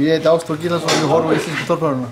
Ég heiti Ástór Gíslason og ég horf á íslensku torfæruna.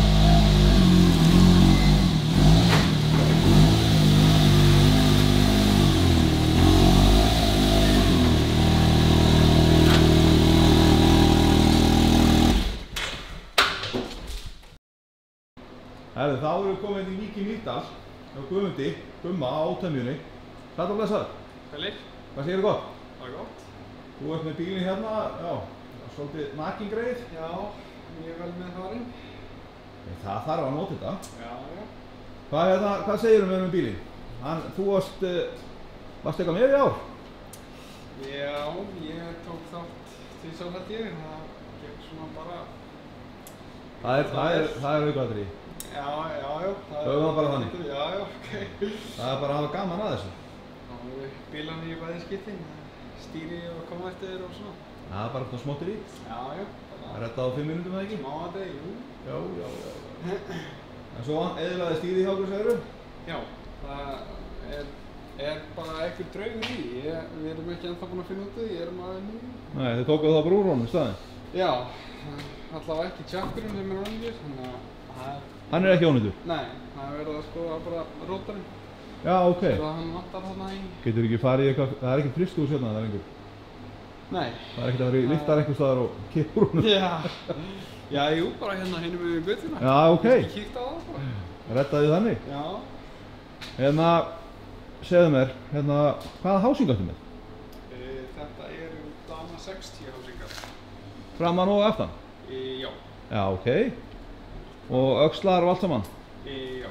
Herðu, þá erum við komin í Vík í Mýrdal hjá Guðmundi, Gumma á Tömjunni. Hvað er blessaður? Fælir. Hvað segirðu gott? Það er gott. Þú ert með bílinn hérna, já, svolítið nakingreið. Já, ég er vel með farin. Það þarf að nota þetta. Já. Hvað segirðu með bílinn? Þú varst eitthvað með í ár? Já, ég tók þátt til held ég, það gekk svona bara... Það er aukaatriði. Já. Það var bara þannig? Já, ok. Það er bara að hafa gaman að þessu. Það voru bílarnir í bæði skipting, stýri og konvertir og svona. Það er bara svona smottir í? Já. Það rettaði á 5 mínútum eða ekki? Smáatriði, jú. Já. En svo eyðilagði stýrið hjá okkur, segirðu? Já, það er bara einhver draugur í. Við erum ekki ennþá búin að finna út af því, ég er maður nú. Nei, þið tókuðu það bara úr honum í staðinn? Já, allavega ekki tjakkurinn sem er ónýtur, þannig að hann er ekki ónýtur? Nei, það er verið að skoða bara rótarinn. Já, ok. Svo hann vantar þarna í... Getur ekki farið í eitthvað, það er ekkert frystihús hérna, það er einhver? Nei. Það er ekkert að vera í liftar einhver staðar og kippur honum? Já, jú, bara hérna hinum við göttuna. Já, ok. Ég kíkti á það bara. Reddaði þannig? Já. Hérna, segðu mér, hvaða hásing áttu með? Þetta eru Dana 60 hásingar. Framan og aftan? Já. Já, ok. Og öxlar og allt saman? Já.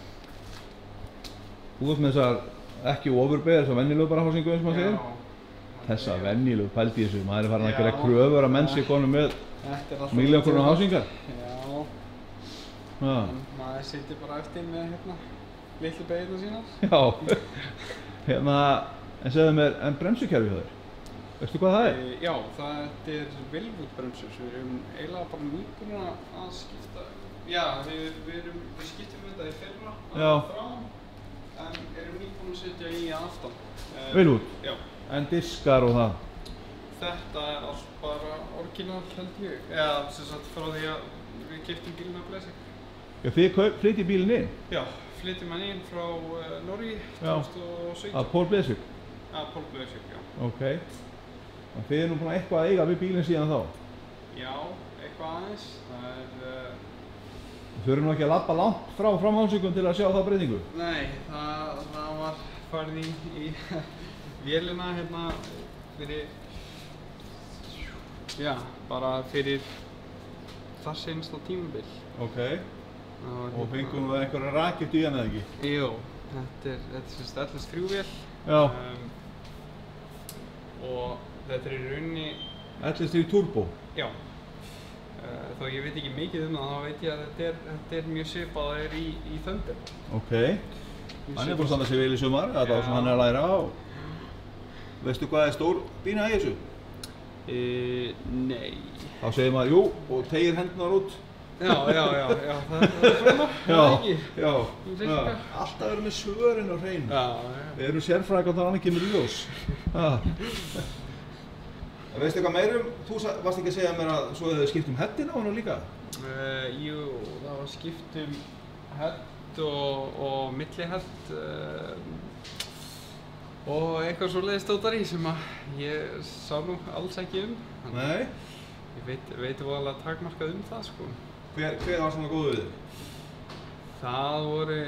Þú ert með þessar ekki ofurbeigðar, þessar venjulegu bara hásingu eins og maður segir? Já. Þessar venjulegu, pældi í þessu, maður er farin að gera kröfur að menn sé konum með milljónakróna hásingar? Já. En maður situr bara eftir með litlu beigðina sínar. Já. En segðu mér, en bremsukerfi hjá þér? Veistu hvað það er? Já, þetta er Wilwood bremsur. Við erum eiginlega bara nýbúin að skipta. Já, við skiptum þetta í fyrra að frá, en erum nýbúin að setja í aftan. Wilwood? Já. En diskar og það? Þetta er allt bara orginal held ég. Eða sem sagt frá því að við keyptum bílinn á Blesik. Já, þið flytjið bílinn inn? Já, flytjum hann inn frá Noregi 2017. Að Paul Blesik? Að Paul Blesik, já. Ok. En þið nú búin að eitthvað að eiga við bílinn síðan þá? Já, eitthvað aðeins. Þið þurfum nú ekki að labba langt frá framhásingum til að sjá þá breytingu? Nei, það var farið í vélina hérna fyrir, já, bara fyrir þar seinasta tímabil. Ok. Og fengum við einhverja rakett í hann eða ekki? Jú, þetta er sem sagt LS3 vél. Já. Og þetta er í rauninni... LS3 Turbo? Já. Þó ég veit ekki mikið það, þá veit ég að þetta er mjög svipað að í Thunder. Ok. Hann er búinn að standa sig vel í sumar, þetta var sem hann er að læra á. Veistu hvað er stór bína í þessu? Nei. Þá segir maður, jú, og tegir hendurnar út. Já, það er svona, það ekki. Já. Alltaf verður með svörin á hreinu. Já. Við erum sérfræðingar og það annað kemur í ljós. Veistu eitthvað meira þú varst ekki að segja mér að svo þið skipt headinn á hann líka? Jú, það var skipt head og milliheld og eitthvað svoleiðis stótari sem að ég sá nú alls ekki Nei? Ég veit voðalega takmarkað það, sko. Hver var svona góð við þig? Það voru,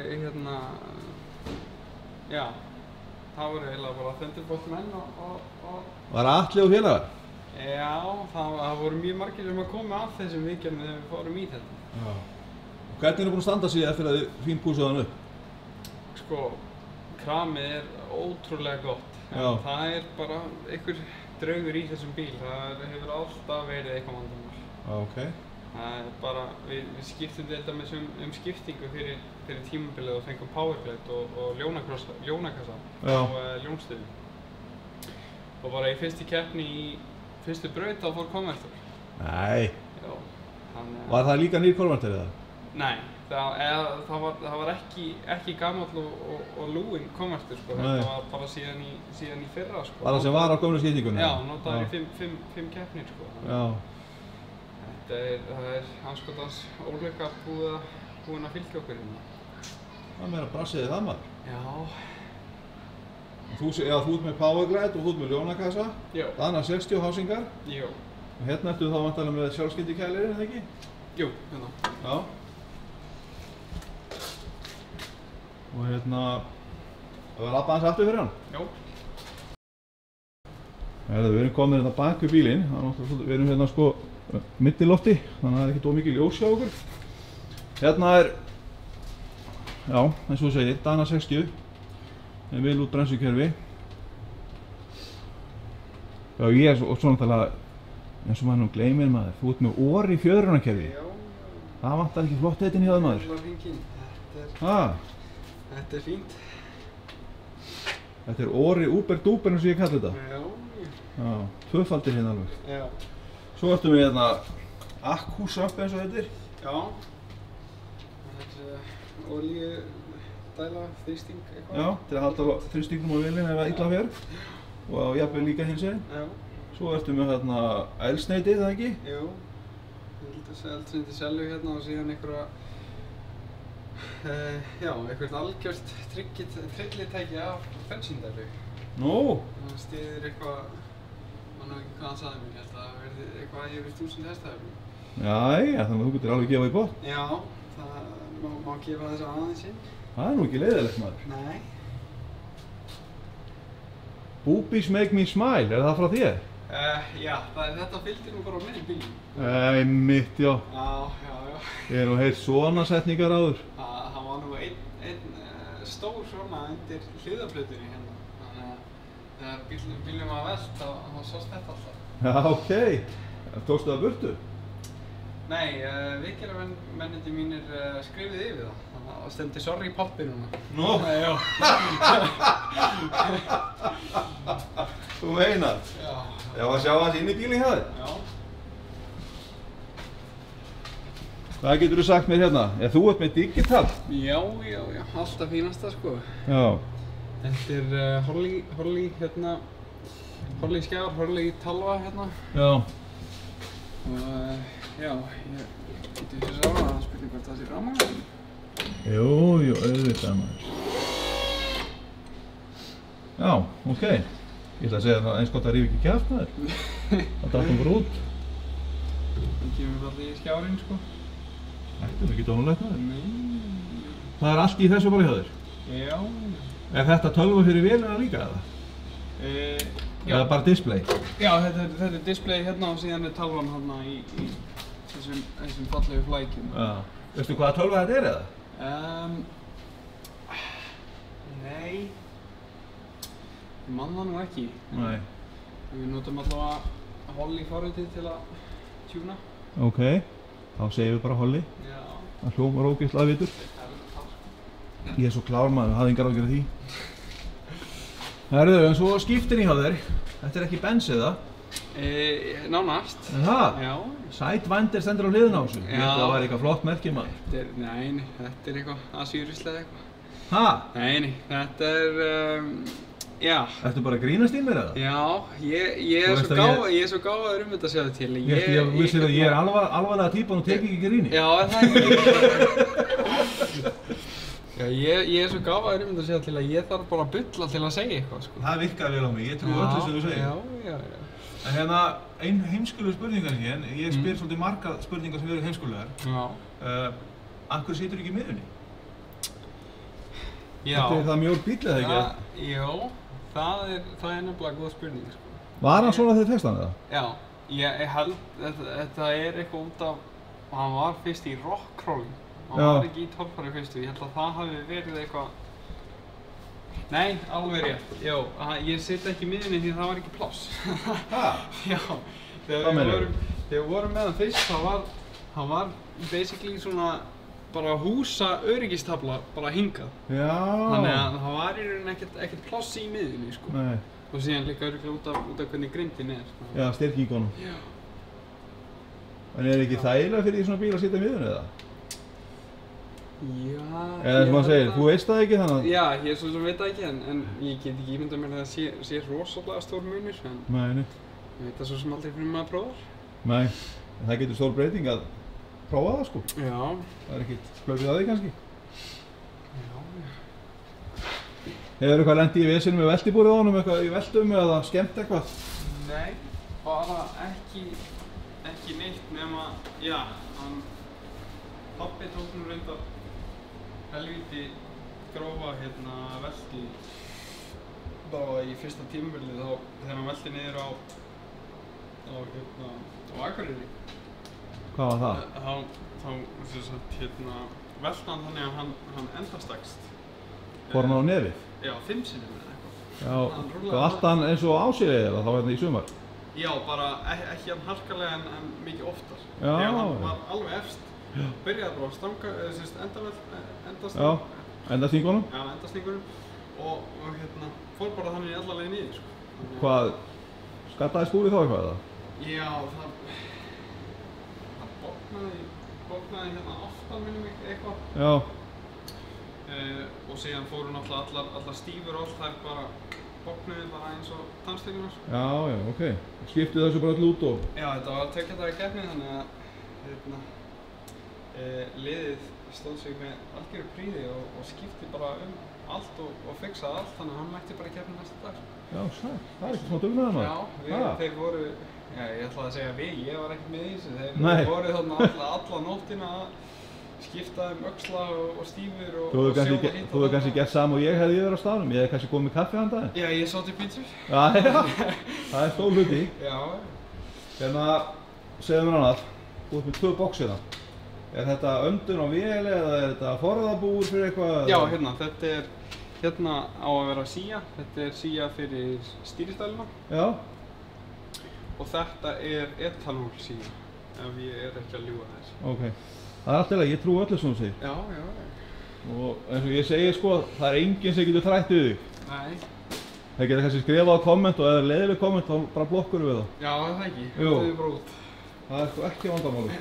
já, það voru eiginlega bara Thunderbolt menn og... Var Atli og félagar? Já, það voru mjög margir sem að koma af þessum vikjum þegar við fórum í þetta. Já. Og hvernig er búin að standa sig eftir að þið fínpúsuðu hann upp? Sko, kramið er ótrúlega gott. Já. Það er bara einhver draugur í þessum bíl. Það hefur alltaf verið eitthvað vandamál. Já, ok. Það er bara, við skiptum þetta með skiptingu fyrir tímabilið og fengum powerplate og ljónakassa á ljónstöðum. Og bara í fyrstu keppni í fyrstu braut þá fór konvertor. Nei. Já. Var það líka nýr konvertor eða? Nei, það var ekki gamall og lúinn konvertor, sko. Þetta var bara síðan í fyrra, sko. Var það sem var á gömlu skiptingunni? Já, notaður í 5 keppnir, sko. Já. Það er anskotans óleika búin að fylgja okkur hérna. Það meira brassiði það maður. Já. Þú ert með Powerglide og þú ert með ljónakassa. Já. Dana 60 hásingar. Já. Og hérna ertu þá vantarlega með sjálfskyldikælir, er það ekki? Jú, hérna. Já. Og hérna, það var labba hans aftur fyrir hann. Já. Við erum komin hérna bak við bílinn. Við erum hérna sko millilofti, þannig að það er ekkert ómikið ljós hjá okkur. Hérna er, já, eins og þú segir, Dana 60. Með vel út brennslukerfi. Já, ég er svo náttúrulega, eins og maður nú gleymir maður, þú ert með ORI fjöðrunarkerfi. Já. Það vantar ekki flott heitin hjá þér maður. Það var hringinn. Þetta er fínt. Þetta er ORI Uber Duper eins og ég kalli þetta. Já, tvöfaldir hérna alveg. Já. Svo ertu með hérna Akkusöpp eins og þetta er. Já. Þetta er olíudæla, þrýsting eitthvað. Já, til að halda þrýstingnum á vélinn ef það illa fer. Og jafnvel líka hins veginn. Já. Svo ertu með hérna eldsneyti, það ekki? Jú. Eldsneyti selju hérna og síðan einhverja eitthvað algjört tryllitæki af bensíndælu. Nú? Það styður eitthvað, man nú ekki hvað hann sagði mér, ég held að það verði eitthvað yfir 1000 hestafli. Jæja, þannig að þú getur alveg gefað í botn. Já, það má gefa þessu aðeins inn. Það er nú ekki leiðilegt maður. Nei. Boobies make me smile, er það frá þér? Já, þetta fylgdi nú bara á minni bílnum. Einmitt, já. Já. Ég hef nú heyrt svona setningar áður. Það var nú einn stór svona undir hliðarplötunni hérna. Þannig að þegar bílnum var velt, þá sást þetta alltaf. Já, ok. Tókstu það burtu? Nei, viðgerðarmennirnir mínir skrifuðu yfir það. Þannig að það stendur sorry pappi núna. Nú? Já. Þú meinar? Já. Ég var að sjá hans inn í bílinn hjá þér. Já. Hvað getur þú sagt mér hérna? Þú ert með digital. Já, alltaf fínasta sko. Já. Þetta er Holly hérna, Holly skjár, Holly talva hérna. Já. Og já, ég getur þessi sá að spurning hvort það sé rafmagn. Jú, auðvitað maður. Já, ok. Ég ætla að segja það eins gott að rífa ekki kjaft maður. Það datt bara út. Það kemur bara í skjárinn sko. Þetta er ekki dónulegt maður. Nei. Það er allt í þessu bara hjá þér? Já. Er þetta tölva fyrir vélina líka eða? Já. Eða bara display? Já, þetta er display hérna og síðan er talvan hérna í þessum fallegu flækjum. Já. Veistu hvaða tölva þetta er eða? Nei. Ég man það nú ekki. Nei. Við notum allavega Holly forritið til að tjúna. Ok. Þá segjum við bara Holly. Já. Það hljómar ógeðslega vitur. Ég er svo klár maður, hafði engar ágjörð því. Herðu, en svo skiptin í hjá þér. Þetta er ekki Benz eða? Nánast. En það? Já. Sidewinder stendur á hliðina á þessu. Já. Ég held að það væri eitthvað flott merki maður. Nei, þetta er eitthvað asýrislega eitthvað. Ha? Nei, þetta er, já. Ertu bara að grínast í mér eða? Já, ég er svo gáfaður þetta að sjá þig til. Ég vissir að ég er alvarlega típan og teki ekki gríni. Já, það er ekki. Já, ég er svo gáfaður þetta að sjá þig til að ég þarf bara að bulla til að segja eitthvað, sko. Það virkaði vel á mig, ég trúi öllu sem þú segir. Já. En hérna, ein heimskuleg spurningar hér, ég spyr svolítið marga spurningar sem eru heimskulegar. Já. Af hverju situr ekki í miðjunni? Já. Þetta er það mjór bíll eða ekki? Já, það er nefnilega góð spurning, sko. Var hann svona þegar fyrst hann eða? Já, ég held, þetta er eitthvað út af, hann var fyrst í rockcrawling. Hann var ekki í torfari fyrstu, ég held að það hafi verið eitthvað. Nei, alveg rétt. Já, ég sitt ekki í miðjunni því það var ekki pláss. Hæ? Já, þegar við vorum með hann fyrst, hann var basically svona bara húsa öryggistafla bara hingað. Já. Þannig að það var í rauninni ekkert pláss í miðjunni, sko. Nei. Og síðan líka örugglega út af hvernig grindin er. Sko. Já, styrkíkonum. Já. En er ekki þægilega fyrir því svona bíl að sitja í miðjunni eða? Já. Eða sem maður segir, þú veist það ekki þannig að... Já, ég svo sem veit það ekki, en ég get ekki ímyndað mér að það sé rosalega stór munur, en... Nei. Ég veit það svo sem aldrei fyrir maður prófar. Nei. En það getur stór breyting að prófa það sko. Já. Það ekkert hlaupið að því kannski. Já. Hefur eitthvað lent í vesinu með veltibúrið á honum, eitthvað í veltum eða skemmt eitthvað? Nei, bara ekki neitt nema, já, pabbi tók nú reyndar helvíti grófa velti bara í fyrsta tímabilið þá þegar hann velti niður á Akureyri. Hvað var það? Þá sem sagt velti hann þannig að hann endastakst. Fór hann á nefið? Já, 5 sinnum eða eitthvað. Já, og allt hann eins og ásýrið eða þá í sumar? Já, bara ekki hann harkalega en mikið oftar. Já. Þegar hann var alveg efst, byrjaði bara að stanga, Endastingunum? Já, endastingunum og fór bara þannig alla leið niður, sko. Hvað, skattaði skúrið þá eitthvað eða? Já, það bognaði aftan minnum eitthvað. Já. Og síðan fóru náttúrulega allar stífur og allt, þær bara bognuði bara eins og tannsteigunar. Já, ok. Skiptið þessu bara öll út og? Já, þetta var 2 daga keppni þannig að liðið stóð sig með algjöru prýði og skipti bara allt og fixaði allt, þannig að hann mætti bara í keppni næsta dag. Já, sæl. Það er ekki smá dugnaður maður. Já, þeir voru, ég ætlaði að segja ég var ekkert með í þessu, þeir voru þarna alla nóttina að skipta öxla og stífur og sjóða hitt og Þú hefur kannski gert sama og ég hefði verið á staðnum, ég hefði kannski komið með kaffi handa þér. Já, ég sá til pítsur. Já, það er stór hluti. Já. Segðu mér annað, þú ert með 2 boxina. Er þetta öndun á vél eða er þetta forðabúr fyrir eitthvað? Já, hérna á að vera sía. Þetta er sía fyrir stýristæluna. Já. Og þetta er etanól sía, ef ég er ekki að ljúga þess. Ok. Það er alltaf ég trúi öllu sem þú segir. Já. Og eins og ég segi sko, það er enginn sem getur þrætt við þig. Nei. Það getur kannski skrifað á komment og ef það er leiðileg komment þá bara blokkur við það. Já, það ekki. Jú. Þetta er bara út. Það er sko ekki vandamáli.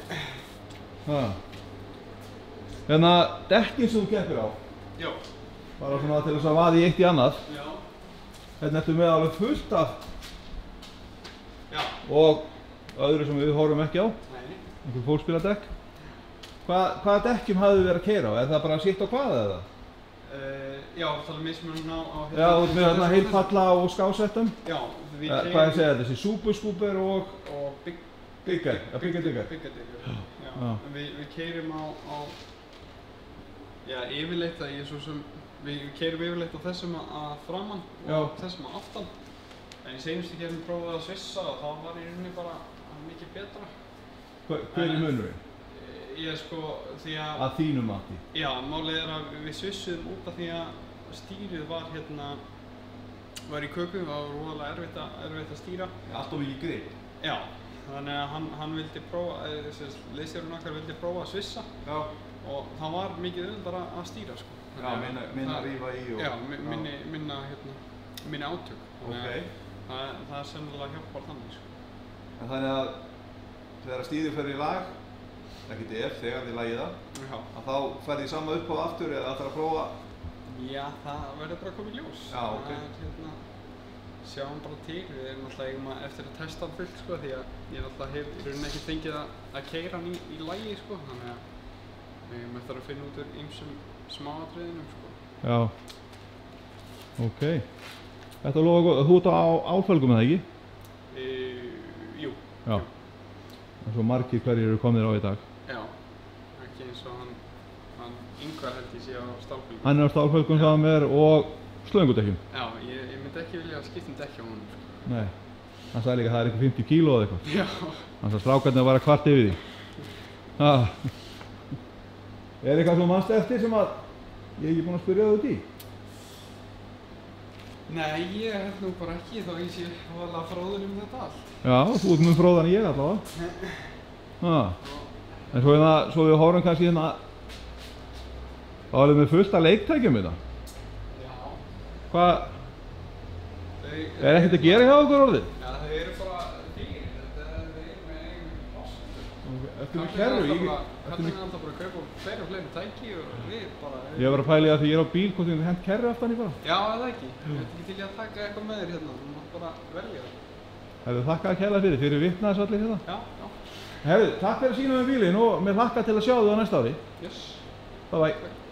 Dekkin sem þú keppir á. Já. Bara svona til þess að vaða í eitt í annað. Já. Ertu með alveg fullt af. Já. Og öðru sem við horfum ekki á. Nei. Einhver fólksbíladekk. Hvaða dekkjum hafið þið verið að keyra á? Er það bara sitt á hvað eða? Já, það er mismunum á Já, með þarna heilpalla og skásettum? Já, við keyrum... Hvað ég segja þessi? Superscooper og Bigger. Bigger. Já. Við keyrum á já, yfirleitt að ég svo sem við keyrum yfirleitt á þessum að framan og þessum að aftan. En í seinustu keppni prófaði að svissa og það var í rauninni bara mikið betra. Hver er munurinn? Ég sko, því að þínu mati? Já, málið er að við svissuðum út af því að stýrið var var í köku, það var rosalega erfitt að stýra. Allt of mikið grip? Já, þannig að hann vildi prófa, liðstjórinn okkar vildi prófa að svissa. Já. Og það var mikið auðveldara að stýra sko. Já, minna að rífa í og... Já, minni átök. Ok. Það sennilega hjálpar þannig sko. En þannig að þegar stýrið fer í lag, ekkert þegar þið lagið það, að þá ferði þið sama upp á aftur eða ætlar að prófa? Já, það verður bara að koma í ljós. Já, ok. Sjáum bara til, við erum alltaf eftir að testa hann fullt sko, því að ég alltaf hef í rauninni ekki fengið að keyra hann í lagi sko, þannig að við erum eftir að finna út úr ýmsum smáatriðinum sko. Já. Ok. Þetta lofa góð, þú ert á álfölgum eða ekki? Jú. Já. En svo margir hverjir eru komnir á í dag? Já, ekki eins og hann Ingvar held ég sé á stálfölgum. Hann er á stálfölgum saman með og slöngudekkjum? Já, ég myndi ekki vilja að skipta dekki á honum. Nei. Hann sagði líka að það er eitthvað 50 kíló eða eitthvað. Já. Hann sagði strákarnir að vera kvart yfir því. Er eitthvað sem mannst eftir sem að ég hef ekki búinn að spyrja það út í? Nei, ég held nú bara ekki þó ég sé alveg fróður þetta allt. Já, þú ert mjög fróðan en ég allavega. En svo við horfum kannski þá erum við fullt af leiktækjum þetta. Já. Hvað? Er ekkert að gera hjá okkur orðið? Já, þau eru bara dýr. Þau eru með eigin plássur. Ertu með kerru? Kallinn er alltaf bara að kaupa fleiri og fleiri tæki og við bara... Ég var að pæla í að því ég er á bíl, hvort þið hent kerru aftan í bara? Já, eða ekki. Ég veit ekki til ég að taka eitthvað með þér hérna. Þú mátt bara velja það. Það er þakkað að kæla fyrir vitna þessu allir hérna? Já. Herðu, takk fyrir að sýna mér bílinn og mér hlakka til að sjá þig á næsta ári. Yes. Bye bye.